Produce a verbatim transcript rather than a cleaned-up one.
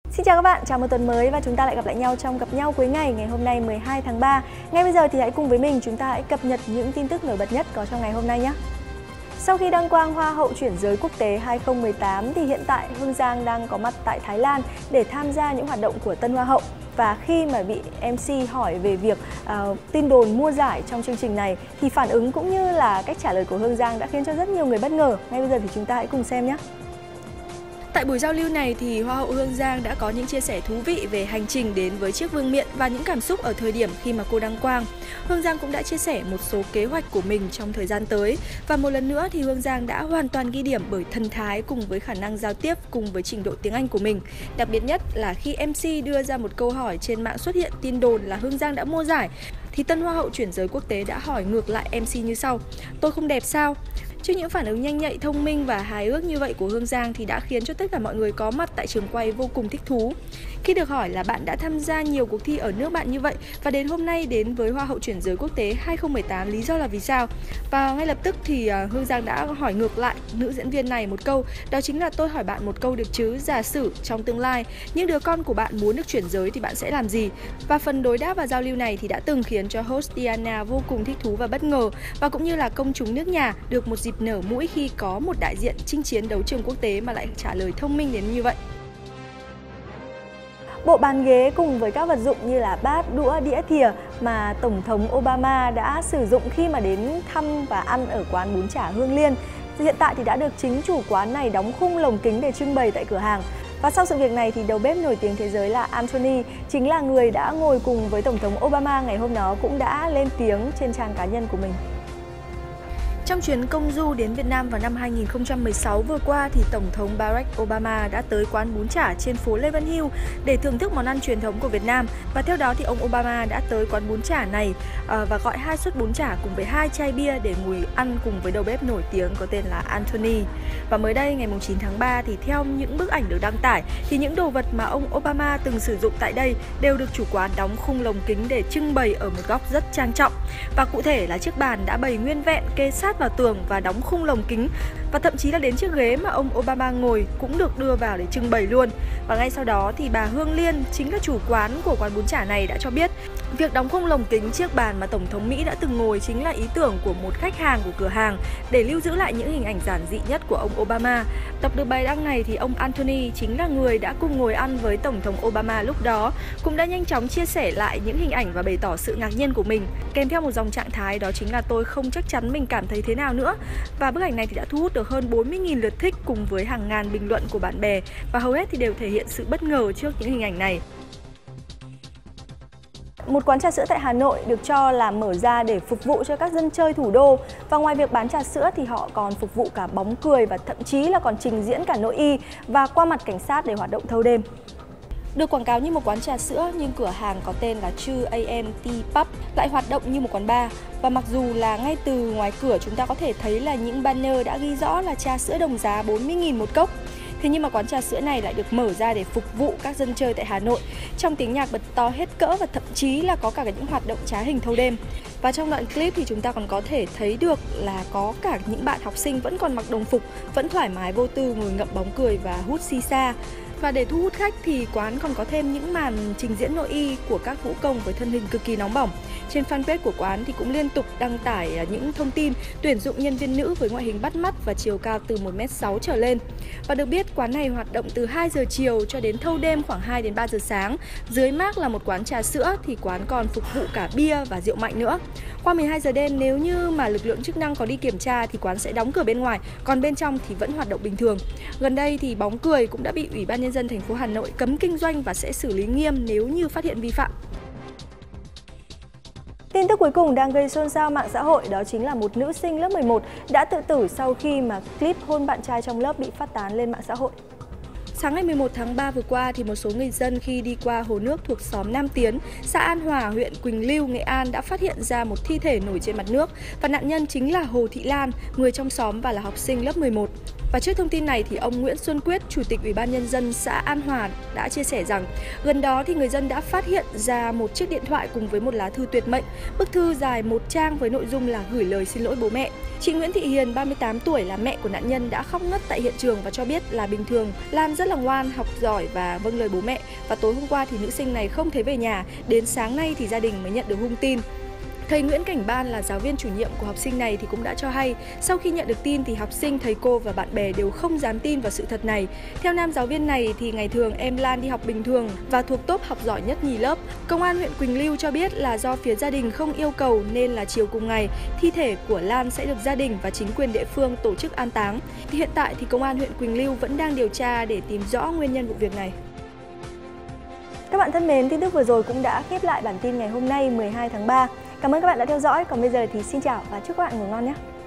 Xin chào các bạn, chào một tuần mới và chúng ta lại gặp lại nhau trong Gặp nhau cuối ngày ngày hôm nay mười hai tháng ba. Ngay bây giờ thì hãy cùng với mình chúng ta hãy cập nhật những tin tức nổi bật nhất có trong ngày hôm nay nhé. Sau khi đăng quang Hoa hậu chuyển giới quốc tế hai không một tám thì hiện tại Hương Giang đang có mặt tại Thái Lan để tham gia những hoạt động của Tân Hoa hậu. Và khi mà bị em xê hỏi về việc uh, tin đồn mua giải trong chương trình này thì phản ứng cũng như là cách trả lời của Hương Giang đã khiến cho rất nhiều người bất ngờ. Ngay bây giờ thì chúng ta hãy cùng xem nhé. Tại buổi giao lưu này thì Hoa hậu Hương Giang đã có những chia sẻ thú vị về hành trình đến với chiếc vương miện và những cảm xúc ở thời điểm khi mà cô đăng quang. Hương Giang cũng đã chia sẻ một số kế hoạch của mình trong thời gian tới và một lần nữa thì Hương Giang đã hoàn toàn ghi điểm bởi thần thái cùng với khả năng giao tiếp cùng với trình độ tiếng Anh của mình. Đặc biệt nhất là khi em xê đưa ra một câu hỏi trên mạng xuất hiện tin đồn là Hương Giang đã mua giải thì Tân Hoa hậu chuyển giới quốc tế đã hỏi ngược lại em xê như sau: "Tôi không đẹp sao?" Trước những phản ứng nhanh nhạy, thông minh và hài hước như vậy của Hương Giang thì đã khiến cho tất cả mọi người có mặt tại trường quay vô cùng thích thú. Khi được hỏi là bạn đã tham gia nhiều cuộc thi ở nước bạn như vậy và đến hôm nay đến với Hoa hậu chuyển giới quốc tế hai không một tám, lý do là vì sao? Và ngay lập tức thì Hương Giang đã hỏi ngược lại nữ diễn viên này một câu, đó chính là: "Tôi hỏi bạn một câu được chứ, giả sử trong tương lai những đứa con của bạn muốn được chuyển giới thì bạn sẽ làm gì?" Và phần đối đáp và giao lưu này thì đã từng khiến cho host Diana vô cùng thích thú và bất ngờ, và cũng như là công chúng nước nhà được một dịp nở mũi khi có một đại diện chinh chiến đấu trường quốc tế mà lại trả lời thông minh đến như vậy. Bộ bàn ghế cùng với các vật dụng như là bát, đũa, đĩa, thìa mà Tổng thống Obama đã sử dụng khi mà đến thăm và ăn ở quán bún chả Hương Liên, hiện tại thì đã được chính chủ quán này đóng khung lồng kính để trưng bày tại cửa hàng. Và sau sự việc này thì đầu bếp nổi tiếng thế giới là Anthony, chính là người đã ngồi cùng với Tổng thống Obama ngày hôm đó, cũng đã lên tiếng trên trang cá nhân của mình. Trong chuyến công du đến Việt Nam vào năm hai nghìn không trăm mười sáu vừa qua thì Tổng thống Barack Obama đã tới quán bún chả trên phố Lê Văn Hưu để thưởng thức món ăn truyền thống của Việt Nam. Và theo đó thì ông Obama đã tới quán bún chả này và gọi hai suất bún chả cùng với hai chai bia để ngồi ăn cùng với đầu bếp nổi tiếng có tên là Anthony. Và mới đây ngày chín tháng ba thì theo những bức ảnh được đăng tải thì những đồ vật mà ông Obama từng sử dụng tại đây đều được chủ quán đóng khung lồng kính để trưng bày ở một góc rất trang trọng. Và cụ thể là chiếc bàn đã bày nguyên vẹn kê sát vào tường và đóng khung lồng kính, và thậm chí là đến chiếc ghế mà ông Obama ngồi cũng được đưa vào để trưng bày luôn. Và ngay sau đó thì bà Hương Liên, chính là chủ quán của quán bún chả này, đã cho biết việc đóng khung lồng kính chiếc bàn mà Tổng thống Mỹ đã từng ngồi chính là ý tưởng của một khách hàng của cửa hàng để lưu giữ lại những hình ảnh giản dị nhất của ông Obama. Đọc được bài đăng này thì ông Anthony, chính là người đã cùng ngồi ăn với Tổng thống Obama lúc đó, cũng đã nhanh chóng chia sẻ lại những hình ảnh và bày tỏ sự ngạc nhiên của mình, kèm theo một dòng trạng thái đó chính là: "Tôi không chắc chắn mình cảm thấy thế nào nữa." Và bức ảnh này thì đã thu hút được hơn bốn mươi nghìn lượt thích cùng với hàng ngàn bình luận của bạn bè, và hầu hết thì đều thể hiện sự bất ngờ trước những hình ảnh này. Một quán trà sữa tại Hà Nội được cho là mở ra để phục vụ cho các dân chơi thủ đô. Và ngoài việc bán trà sữa thì họ còn phục vụ cả bóng cười và thậm chí là còn trình diễn cả nội y và qua mặt cảnh sát để hoạt động thâu đêm. Được quảng cáo như một quán trà sữa nhưng cửa hàng có tên là two a m Tea Pub lại hoạt động như một quán bar. Và mặc dù là ngay từ ngoài cửa chúng ta có thể thấy là những banner đã ghi rõ là trà sữa đồng giá bốn mươi nghìn một cốc, thế nhưng mà quán trà sữa này lại được mở ra để phục vụ các dân chơi tại Hà Nội, trong tiếng nhạc bật to hết cỡ và thậm chí là có cả những hoạt động trá hình thâu đêm. Và trong đoạn clip thì chúng ta còn có thể thấy được là có cả những bạn học sinh vẫn còn mặc đồng phục, vẫn thoải mái vô tư ngồi ngậm bóng cười và hút xì xa. Và để thu hút khách thì quán còn có thêm những màn trình diễn nội y của các vũ công với thân hình cực kỳ nóng bỏng. Trên fanpage của quán thì cũng liên tục đăng tải những thông tin tuyển dụng nhân viên nữ với ngoại hình bắt mắt và chiều cao từ một mét sáu trở lên. Và được biết quán này hoạt động từ hai giờ chiều cho đến thâu đêm khoảng hai đến ba giờ sáng. Dưới mác là một quán trà sữa thì quán còn phục vụ cả bia và rượu mạnh nữa. Qua mười hai giờ đêm, nếu như mà lực lượng chức năng có đi kiểm tra thì quán sẽ đóng cửa bên ngoài, còn bên trong thì vẫn hoạt động bình thường. Gần đây thì bóng cười cũng đã bị Ủy ban Nhân dân thành phố Hà Nội cấm kinh doanh và sẽ xử lý nghiêm nếu như phát hiện vi phạm. Tin tức cuối cùng đang gây xôn xao mạng xã hội đó chính là một nữ sinh lớp mười một đã tự tử sau khi mà clip hôn bạn trai trong lớp bị phát tán lên mạng xã hội. Sáng ngày mười một tháng ba vừa qua thì một số người dân khi đi qua hồ nước thuộc xóm Nam Tiến, xã An Hòa, huyện Quỳnh Lưu, Nghệ An đã phát hiện ra một thi thể nổi trên mặt nước và nạn nhân chính là Hồ Thị Lan, người trong xóm và là học sinh lớp mười một. Và trước thông tin này thì ông Nguyễn Xuân Quyết, Chủ tịch Ủy ban Nhân dân xã An Hòa đã chia sẻ rằng gần đó thì người dân đã phát hiện ra một chiếc điện thoại cùng với một lá thư tuyệt mệnh. Bức thư dài một trang với nội dung là gửi lời xin lỗi bố mẹ. Chị Nguyễn Thị Hiền, ba mươi tám tuổi, là mẹ của nạn nhân đã khóc ngất tại hiện trường và cho biết là bình thường Lan rất là ngoan, học giỏi và vâng lời bố mẹ. Và tối hôm qua thì nữ sinh này không thấy về nhà, đến sáng nay thì gia đình mới nhận được hung tin. Thầy Nguyễn Cảnh Ban là giáo viên chủ nhiệm của học sinh này thì cũng đã cho hay, sau khi nhận được tin thì học sinh, thầy cô và bạn bè đều không dám tin vào sự thật này. Theo nam giáo viên này thì ngày thường em Lan đi học bình thường và thuộc top học giỏi nhất nhì lớp. Công an huyện Quỳnh Lưu cho biết là do phía gia đình không yêu cầu nên là chiều cùng ngày, thi thể của Lan sẽ được gia đình và chính quyền địa phương tổ chức an táng. Hiện tại thì Công an huyện Quỳnh Lưu vẫn đang điều tra để tìm rõ nguyên nhân vụ việc này. Các bạn thân mến, tin tức vừa rồi cũng đã khép lại bản tin ngày hôm nay mười hai tháng ba. Cảm ơn các bạn đã theo dõi. Còn bây giờ thì xin chào và chúc các bạn ngủ ngon nhé.